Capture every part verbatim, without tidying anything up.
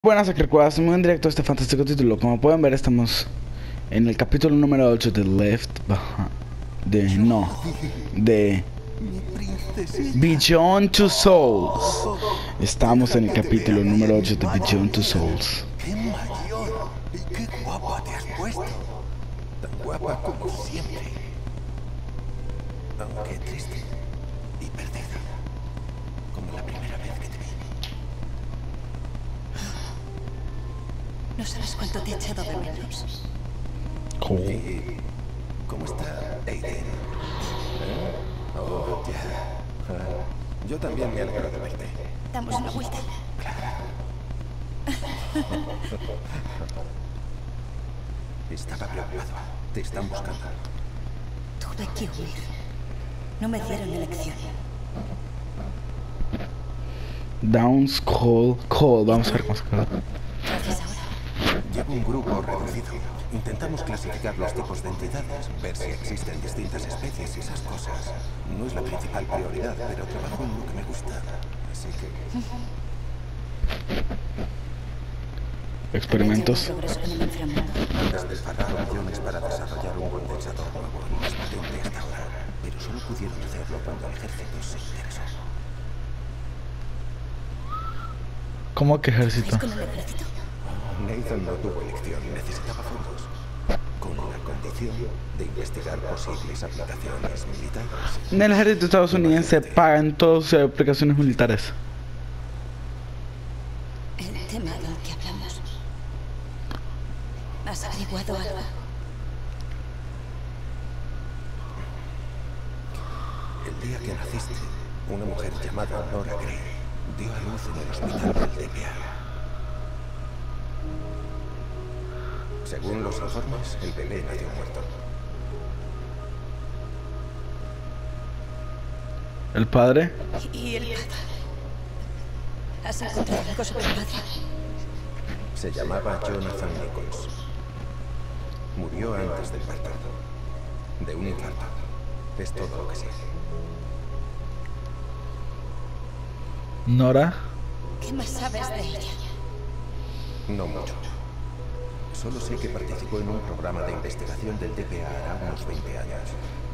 Buenas, Acrecuadas, muy en directo a este fantástico título. Como pueden ver, estamos en el capítulo número ocho de Left Behind. De. No. De. Beyond Two Souls. Estamos en el capítulo número ocho de Beyond Two Souls. ¡Qué mayor! ¡Y qué guapa te has puesto! Tan guapa como siempre. Aunque triste y perdida. Como la primera vez que te vi. No sabes cuánto te he echado de menos. Cool. ¿Y cómo está Aiden? ¿Eh? Oh, ya. Ah, yo también me alegro de verte. Damos una vuelta. Estaba preocupado. Te están buscando. Tuve que huir. No me dieron elección. Downs Call. Call. Vamos a ver cómo se queda. ¿Qué haces ahora? Llevo un grupo reducido. Intentamos clasificar los tipos de entidades, ver si existen distintas especies y esas cosas. No es la principal prioridad, pero trabajo en lo que me gusta. Así que... Experimentos. ¿Han hecho progreso con el inframundo? Han despilfarrado millones para desarrollar un condensador nuevo, el más potente hasta ahora. Pero solo pudieron hacerlo cuando el ejército se interesó. ¿Cómo que ejército? ¿Es con el ejército? Nathan no tuvo elección, necesitaba fondos. Con la condición de investigar posibles aplicaciones militares. En el ejército estadounidense pagan todas sus aplicaciones militares. El tema del que hablamos. ¿Has averiguado algo? El día que naciste, una mujer llamada Nora Gray dio a luz en el hospital del D P A. Según los informes, el bebé nació muerto. ¿El padre? ¿Y el padre? ¿Has encontrado algo sobre el padre? Se llamaba Jonathan Nichols. Murió antes del parto. De un infarto. Es todo lo que sé. Nora. ¿Qué más sabes de ella? No mucho. Solo sé que participó en un programa de investigación del D P A hará unos veinte años.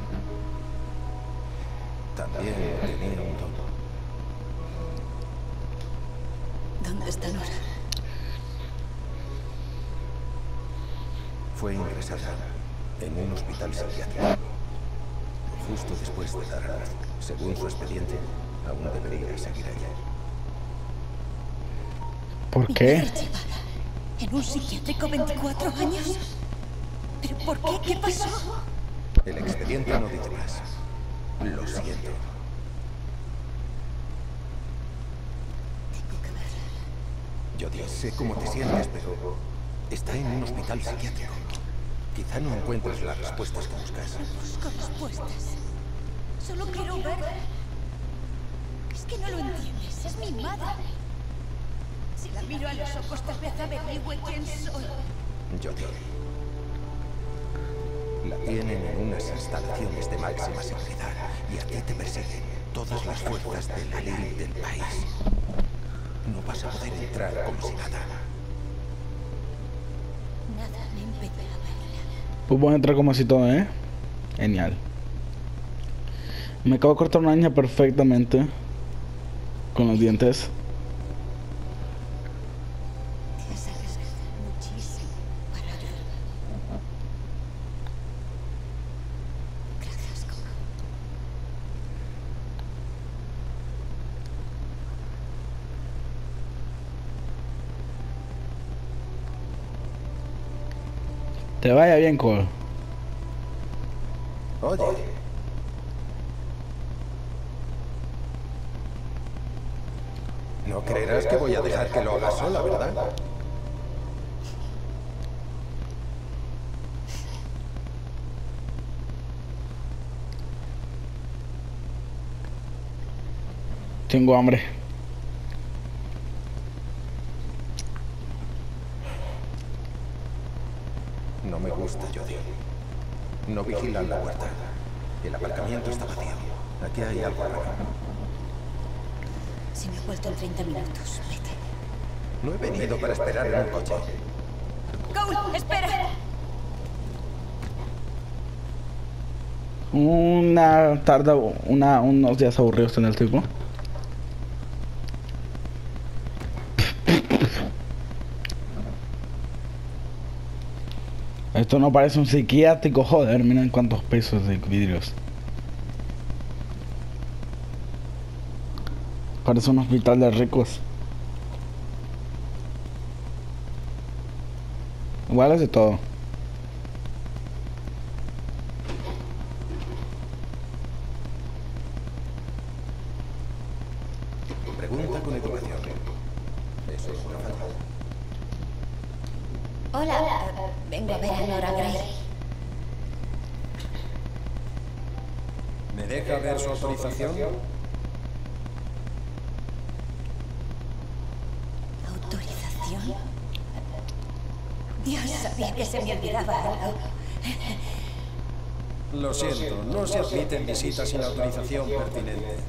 También tenía un don. ¿Dónde está Nora? Fue ingresada en un hospital psiquiátrico. Justo después de dar a luz. Según su expediente, aún debería seguir allí. ¿Por ¿Mi qué? mujer llevada en un psiquiátrico veinticuatro años? ¿Pero por qué? ¿Qué pasó? El expediente no dice más. Lo siento. Tengo que verla. Yo sé cómo te sientes, pero está en un hospital psiquiátrico. Quizá no encuentres las respuestas que buscas. Busco respuestas. Solo quiero verla. Es que no lo entiendes. Es mi madre. Si la miro a los ojos, tal vez averigüe quién soy. Yo digo. La tienen en unas instalaciones de máxima seguridad y a ti te persiguen todas las fuerzas de la ley del país. No vas a poder entrar como si nada. Nada me impedirá verla. Pues voy a entrar como así todo, ¿eh? Genial. Me acabo de cortar una uña perfectamente. Con los dientes. Te has arriesgado muchísimo para ayudarme. Gracias, Coco. Te vaya bien, Cole. Oye. No creerás que voy a dejar que lo hagas sola, ¿verdad? Tengo hambre. No me gusta, Jodie. No vigilan la puerta. El aparcamiento está vacío. Aquí hay algo raro. Si me he vuelto en treinta minutos, vete. No he venido para esperar en un coche. Cole, espera. Una tarde, una, unos días aburridos en el tipo. Esto no parece un psiquiátrico, joder, miren cuántos pesos de vidrios. Parece un hospital de ricos. Igual es de todo. Pregunta con educación. Eso es una falta. Hola, eh, vengo a ver a Nora Gray. ¿Me deja ver su autorización? ¿Autorización? Dios, sabía que se me olvidaba algo. Lo siento, no se admiten visitas sin autorización pertinente.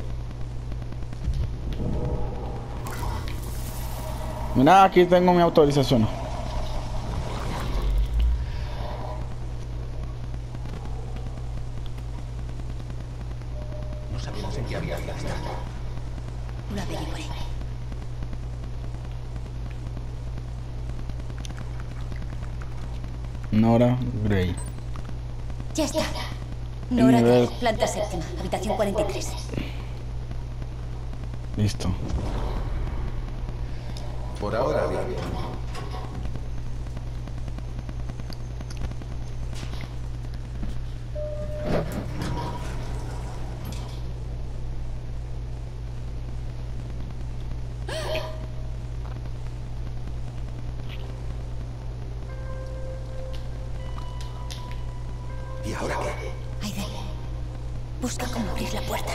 Mira, aquí tengo mi autorización. No sabemos en qué había estado. Lo averiguaré. Nora Gray. Ya está. Nora nivel- Gray, planta séptima, habitación cuarenta y tres. Listo. Por ahora bien. ¿Y ahora qué? Aiden, busca cómo abrir la puerta.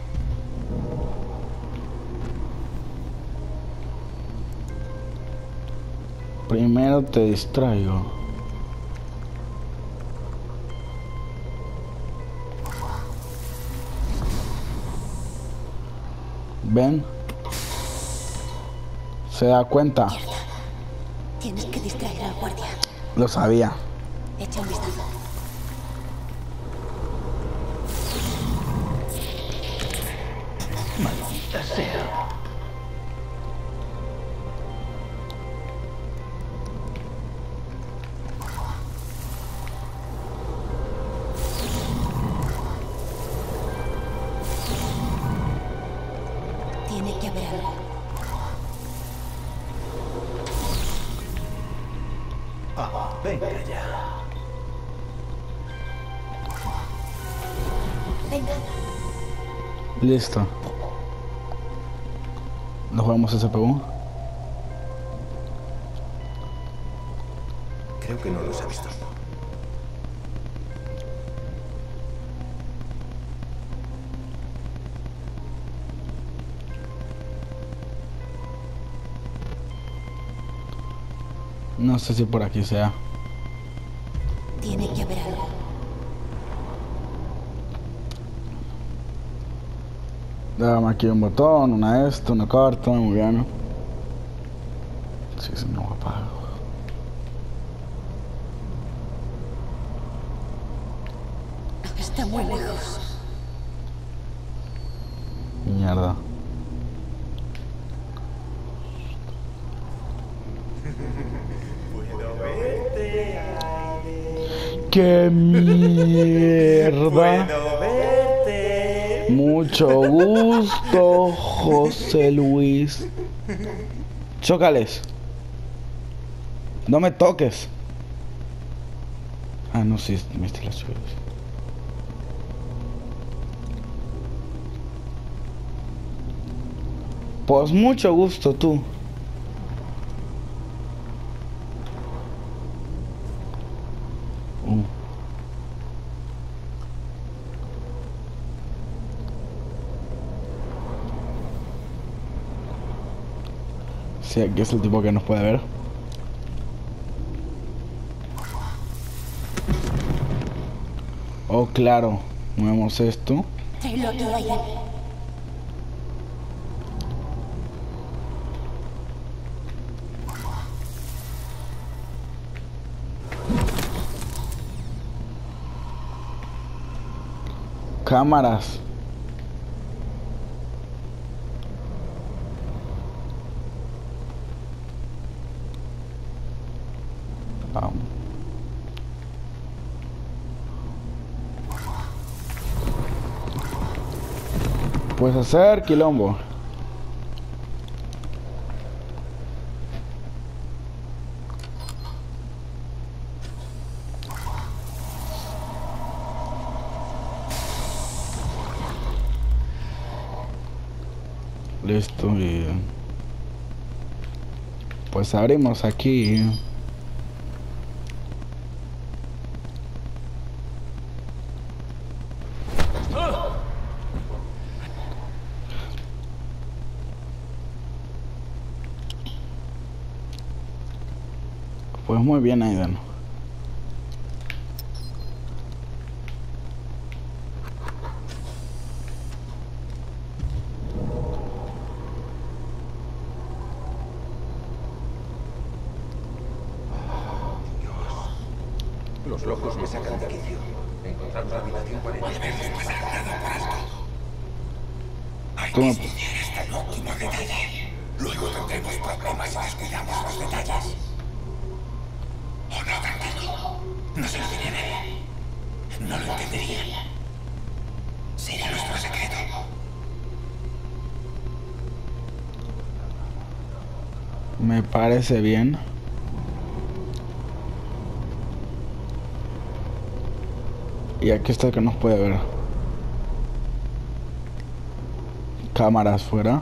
Primero te distraigo. ¿Ven? ¿Se da cuenta? Mierda. Tienes que distraer al guardia. Lo sabía. Echa un vistazo. Maldita sea. Tiene que haber algo. Ah, venga ya. Venga. Listo. ¿Nos jugamos ese C P U? Creo que no los ha visto. No sé si por aquí sea. Tiene que haber algo. Dame aquí un botón, una esto, una carta, muy bien. Sí, se me apaga. Está muy lejos. Mierda. ¡Qué mierda! Mucho gusto, José Luis. Chócales. No me toques. Ah, no, sí, me estoy las chulas. Pues mucho gusto, tú. Uh. Sí, aquí es el tipo que nos puede ver. Oh, claro. Movemos esto. Tráelo aquí, Aiden. Cámaras. Vamos. Puedes hacer quilombo. Listo, y pues abrimos aquí. Pues muy bien, Aiden. Los locos me sacan de quicio. Encontramos la habitación cuarenta y tres. Debemos pasar nada por alto. Hay que estudiar hasta el último detalle. Luego tendremos problemas si descuidamos los detalles. Oh, no, tranquilo. No se lo diré a nadie. No lo entendería. Será nuestro secreto. Me parece bien. Y aquí está el que nos puede ver. Cámaras fuera.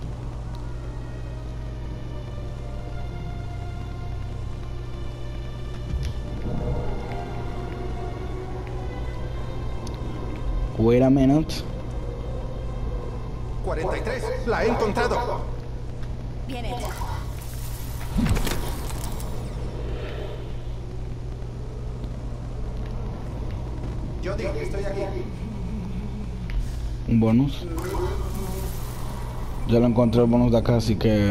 Wait a minute. cuarenta y tres. La he encontrado. Bien hecho. Yo digo que estoy aquí. Un bonus. Ya lo encontré el bonus de acá, así que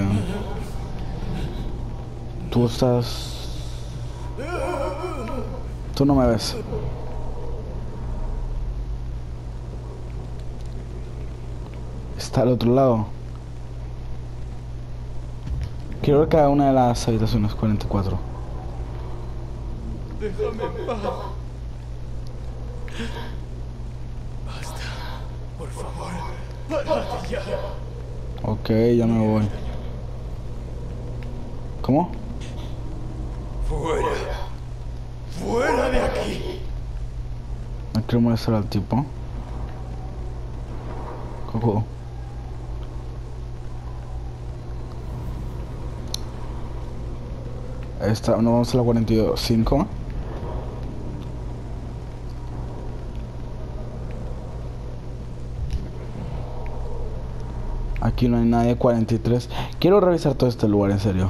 tú estás. Tú no me ves. Está al otro lado. Quiero ver cada una de las habitaciones cuarenta y cuatro. Déjame en paz. Basta. Por favor. Párate ya. Ok, ya me voy. ¿Cómo? Fuera. Fuera de aquí. No quiero molestar al tipo. Coco. Esta, no vamos a la cuarenta y cinco. Aquí no hay nadie. Cuarenta y tres. Quiero revisar todo este lugar, en serio.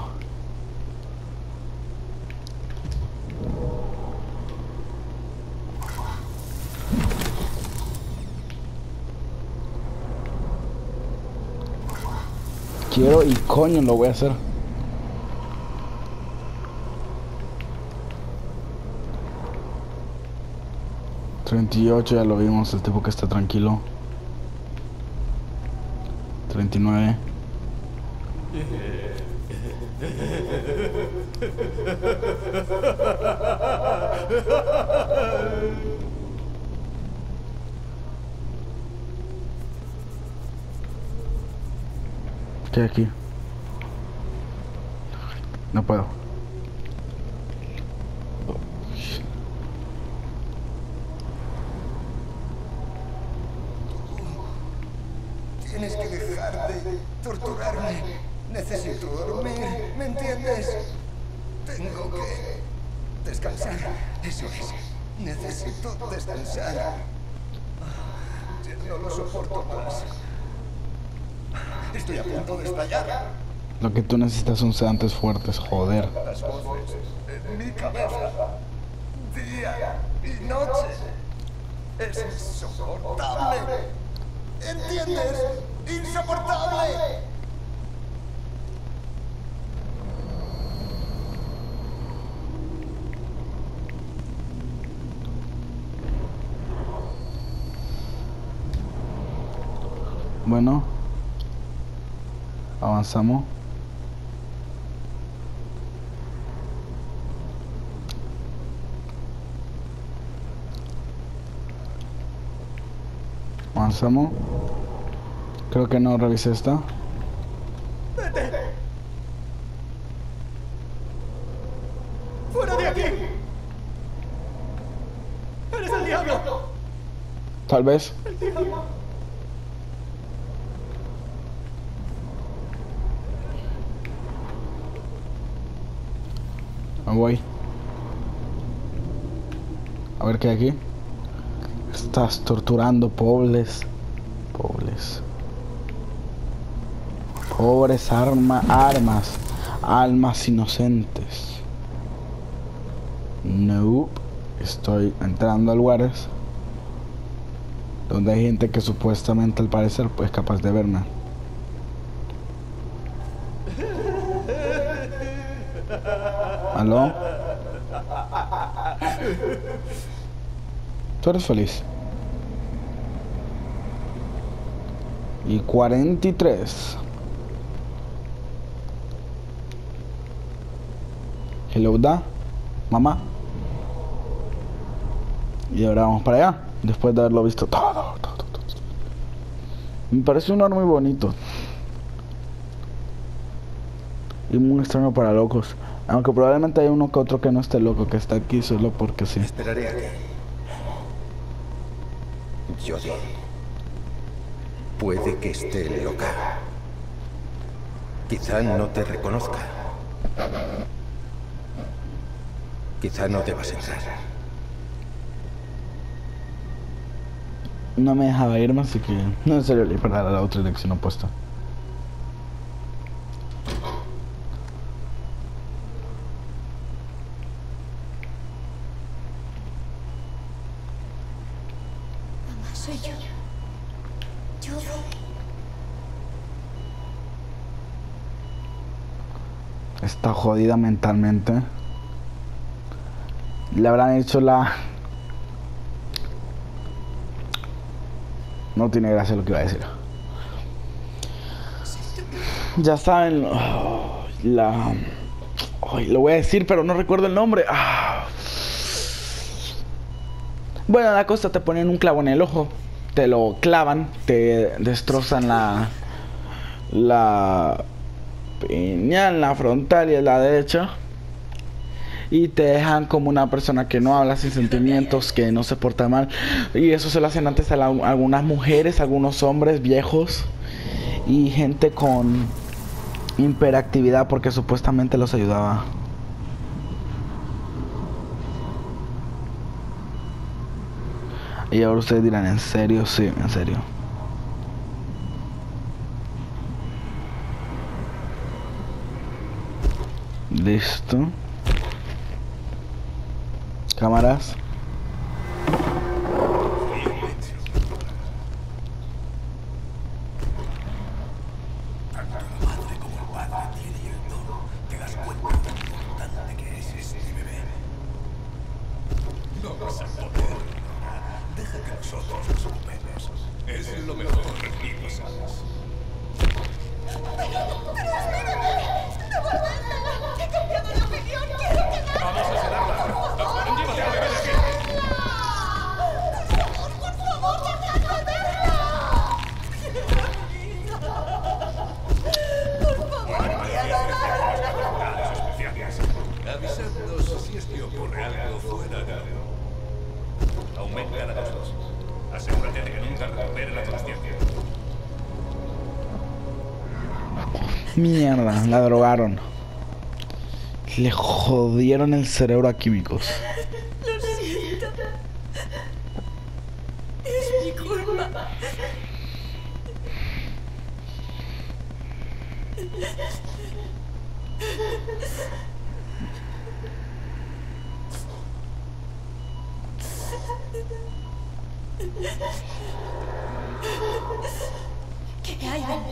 Quiero y coño lo voy a hacer. treinta y ocho, ya lo vimos, el tipo que está tranquilo. treinta y nueve. ¿Qué hay aquí? No puedo. Tienes que dejar de torturarme. Necesito dormir, ¿me entiendes? Tengo que descansar. Eso es. Necesito descansar. Ya no lo soporto más. Estoy a punto de estallar. Lo que tú necesitas son sedantes fuertes, joder. Las voces en mi cabeza, día y noche. Es insoportable. ¿Entiendes? ¡Insoportable! Bueno. Avanzamos. Avanzamos. Creo que no revisé esta. ¡Vete! ¡Fuera de aquí! ¡Eres el diablo! Tal vez. ¡El diablo! Me voy. A ver qué hay aquí. Estás torturando pobres. Pobres. Pobres arma, armas. Almas inocentes. No. Estoy entrando a lugares donde hay gente que supuestamente al parecer pues, es capaz de verme. ¿Aló? Tú eres feliz. Y cuarenta y tres. Hello, da. Mamá. Y ahora vamos para allá. Después de haberlo visto todo, todo, todo, todo. Me parece un lugar muy bonito. Y muy extraño para locos. Aunque probablemente hay uno que otro que no esté loco, que está aquí solo porque sí. Esperaré aquí. Jodie. Puede que esté loca. Quizá no te reconozca. Quizá no debas entrar. No me dejaba irme, así que no en serio le para la otra dirección opuesta. Mamá, soy yo. Jodie. Está jodida mentalmente. Le habrán hecho la... No tiene gracia lo que iba a decir. Ya saben... Oh, la... Oh, lo voy a decir, pero no recuerdo el nombre. Ah. Bueno, la cosa, te ponen un clavo en el ojo. Te lo clavan. Te destrozan la... La... piñal, la frontal y la derecha. Y te dejan como una persona que no habla, sin sentimientos, que no se porta mal. Y eso se lo hacen antes a, la, a algunas mujeres, a algunos hombres viejos y gente con hiperactividad, porque supuestamente los ayudaba. Y ahora ustedes dirán, ¿en serio? Sí, en serio. Listo. Cámaras. Tanto la madre como el padre tienen el don. ¿Te das cuenta de lo importante que es este bebé? No vas a poder. Deja que nosotros nos ocupemos. Es lo mejor, y lo sabes. ¡Pero espérame! ¡Devuélvemela! ¡He cambiado de opinión! ¡Quiero quedarme! ¡Vamos a sedarla! ¡Llévate al bebé de aquí! ¡Por favor, por favor, dejadme verla! ¡Por favor, quiero verla! especiales. Avisadnos si es que ocurre algo fuera de lo... Aumenta la dosis. Asegúrate de que nunca recupere la conciencia. Mierda, la drogaron. Le jodieron el cerebro a químicos. Lo siento. Es mi culpa. ¿Qué hay, Ben?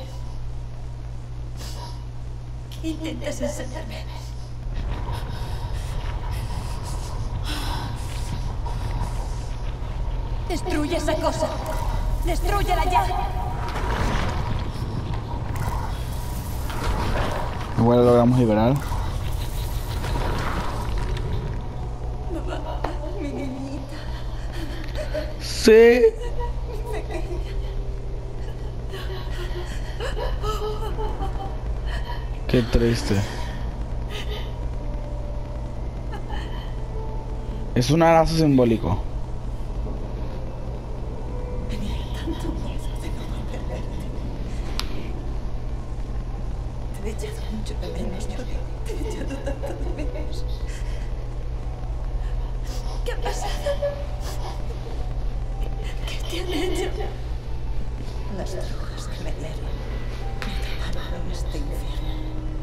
¿Qué intentas enseñarme? Destruye esa cosa. Destrúyela ya. Igual lo logramos liberar. Mamá, mi niñita. Sí. Qué triste. Es un abrazo simbólico. Tenía tanto miedo de no volver a verte. Te he echado mucho de menos, Jodie. Te he echado tanto de menos. ¿Qué ha pasado? ¿Qué te han hecho? Las brujas que me dieron me atraparon en este infierno.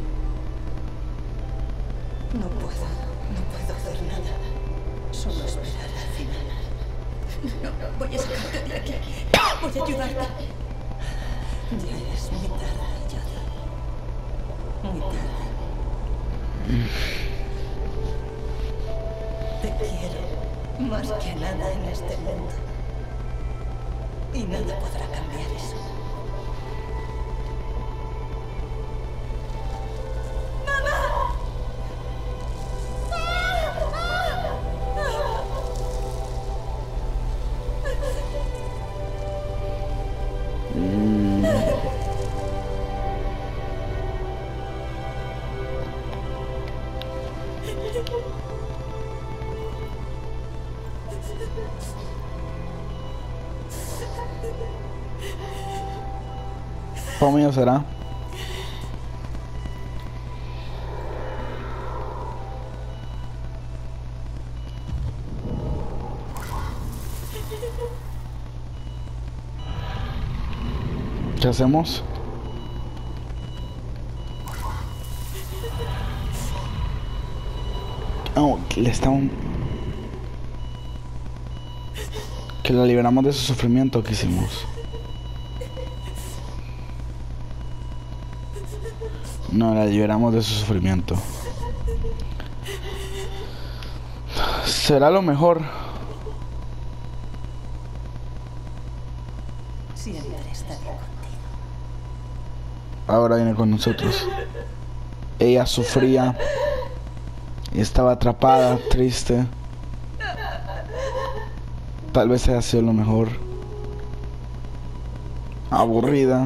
No puedo, no puedo hacer nada. Solo esperar al final. No, voy a sacarte de aquí. Voy a ayudarte. Ya es muy tarde, Jodie. Muy tarde. Te quiero más que nada en este mundo. Y nada podrá cambiar eso. ¿Cómo mío será? ¿Qué hacemos? Oh, que le estamos... Que la liberamos de su sufrimiento. ¿Qué hicimos? No, la liberamos de su sufrimiento. Será lo mejor. Siempre estaré contigo. Ahora viene con nosotros. Ella sufría. Estaba atrapada, triste. Tal vez haya sido lo mejor. Aburrida.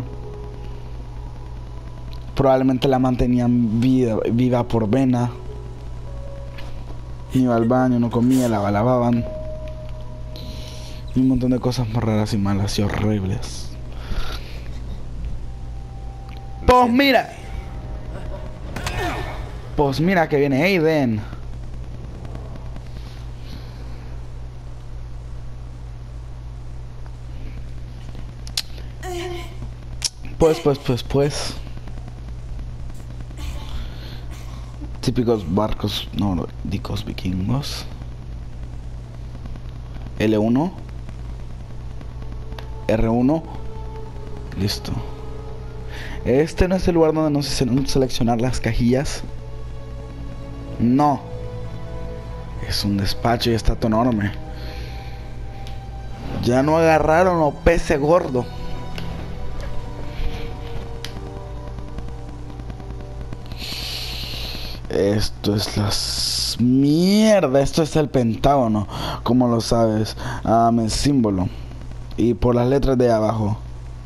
Probablemente la mantenían vida, viva por vena. Iba al baño, no comía, la lavaban. Y un montón de cosas más raras y malas y horribles. Pues mira. Pues mira que viene Aiden. Pues, pues, pues, pues. Típicos barcos nórdicos vikingos. L uno. R uno. Listo. Este no es el lugar donde nos hicieron seleccionar las cajillas. No. Es un despacho y está todo enorme. Ya no agarraron a pece gordo. Esto es las... Mierda, esto es el Pentágono. ¿Cómo lo sabes? Ah, el símbolo. Y por las letras de abajo.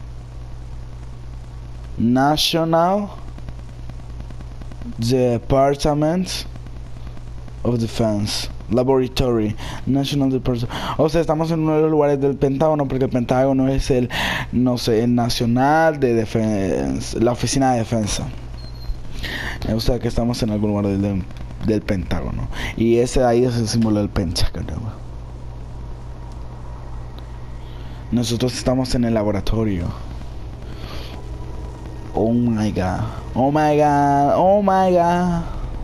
National Department of Defense Laboratory. National Department. O sea, estamos en uno de los lugares del Pentágono, porque el Pentágono es el, no sé, el Nacional de Defensa, la Oficina de Defensa. O sea que estamos en algún lugar del, del, del Pentágono. Y ese ahí es el símbolo del Pentágono. Nosotros estamos en el laboratorio. Oh my god. Oh my god. Oh my god.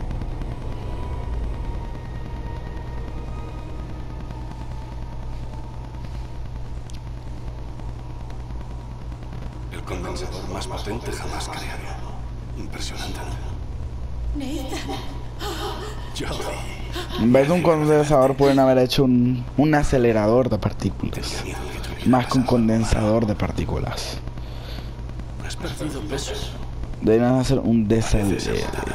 El condensador más potente jamás creado. Impresionante, ¿no? Nathan. Jodie. En vez de un condensador pueden haber hecho un, un acelerador de partículas. Tenía miedo que te hubiera Más que un pasado algo condensador malo. de partículas. Has perdido peso. Deberían hacer un Pareces desacelerador.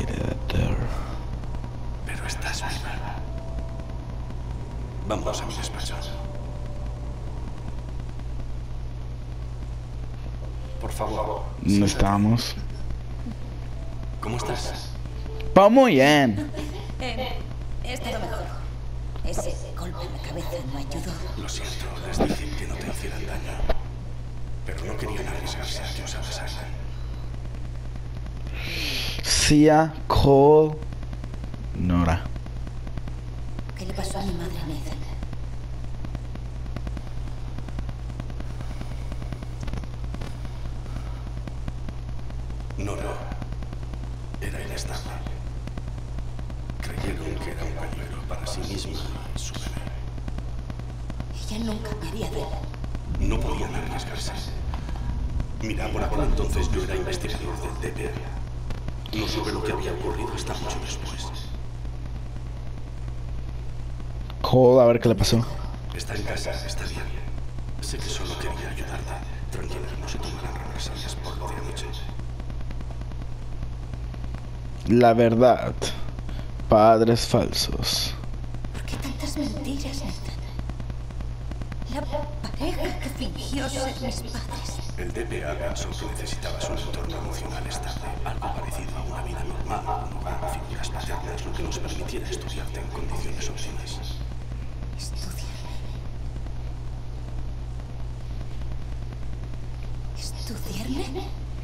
Pero estás viva. Vamos a mi despacho. Por favor. ¿Dónde estamos? ¿Cómo estás? Va muy bien. Eh, he estado mejor. Ese golpe en la cabeza no ayudó. Lo siento, les dije que no te hicieran daño. Pero no querían arriesgarse a que usaras algo. Sia, Cole, Nora. ¿Qué le pasó a mi madre, Nathan? Nora era inestable. Creyeron que era un peligro para sí misma y su bebé. Ella nunca me haría daño. No podían arriesgarse. Mira, por aquel entonces yo era investigador del D P A. No supe lo que había ocurrido hasta mucho después. Cole, a ver qué le pasó. Está en casa, está bien. Sé que solo quería ayudarte. Tranquila, no se tomarán represalias por lo de anoche. La verdad. Padres falsos. ¿Por qué tantas mentiras, Nathan? La pareja que fingió ser mis padres. El D P A pensó que necesitabas un entorno emocional estable, algo parecido a una vida normal, un hogar, figuras paternas, lo que nos permitiera estudiarte en condiciones óptimas. Estudiarme. ¿Estudiarme?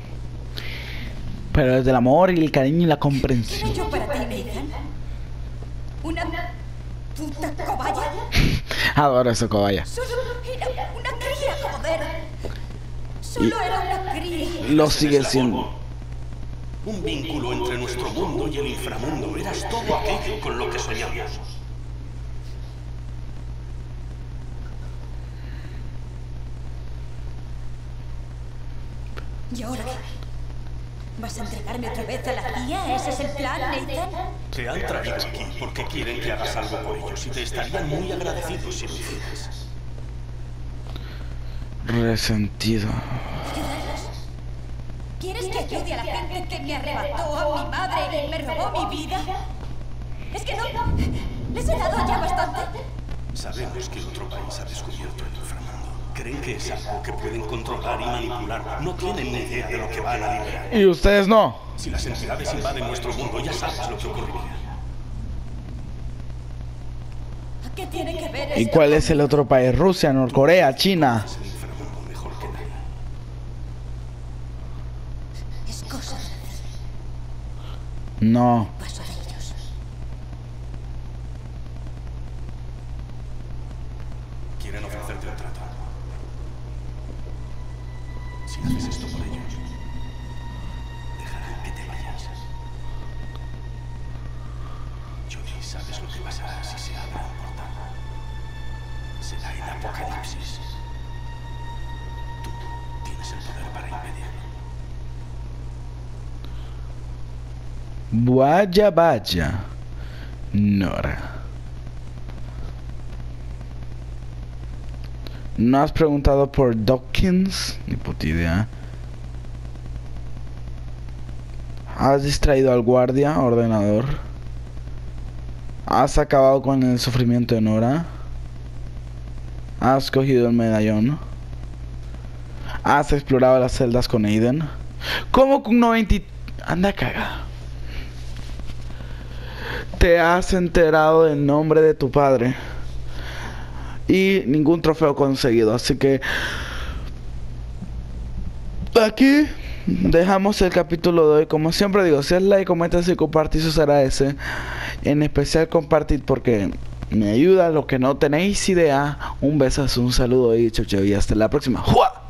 Pero desde el amor y el cariño y la ¿Era comprensión. yo para ti, Nathan? ¿Una puta cobaya? Adoro eso, cobaya. Solo era una cría, joder. Solo era una cría. Lo sigue siendo. Un vínculo entre nuestro mundo y el inframundo. Eras todo aquello con lo que soñamos. ¿Y ahora qué? ¿Vas a entregarme otra vez a la C I A? ¿Ese es el plan, Nathan? Te han traído aquí porque quieren que hagas algo por ellos y te estarían muy agradecidos si lo hicieras. Resentido. ¿Ayudarlos? ¿Quieres que ayude a la gente que me arrebató a mi madre y me robó mi vida? Es que no... ¿Les he dado ya bastante? Sabemos que otro país ha descubierto el inframundo. Creen que es algo que pueden controlar y manipular. No tienen ni idea de lo que van a liberar. Y ustedes no. Si las entidades invaden nuestro mundo, ya sabes lo que ocurriría. ¿A qué tiene que ver ¿Y esto? cuál es el otro país? Rusia, Norcorea, China. Es el inframundo mejor que nadie. Es cosa de decir. No. Paso de ellos. Quieren ofrecerte un trato. Si haces esto por ellos, dejarán que te vayas. Judy, ¿sabes lo que pasará si se abre un portal? Será el apocalipsis. Tú tienes el poder para impedirlo. Vaya, vaya. Nora. ¿No has preguntado por Dawkins? Ni puta idea. ¿Has distraído al guardia, ordenador? ¿Has acabado con el sufrimiento de Nora? ¿Has cogido el medallón? ¿Has explorado las celdas con Aiden? ¿Cómo con noventa? Anda caga. ¿Te has enterado del nombre de tu padre? Y ningún trofeo conseguido, así que aquí dejamos el capítulo de hoy. Como siempre digo, si es like, comenta y compartir, eso será ese. En especial compartir porque me ayuda. Lo que no tenéis idea. Un besazo, un saludo y chau chau y hasta la próxima. ¡Jua!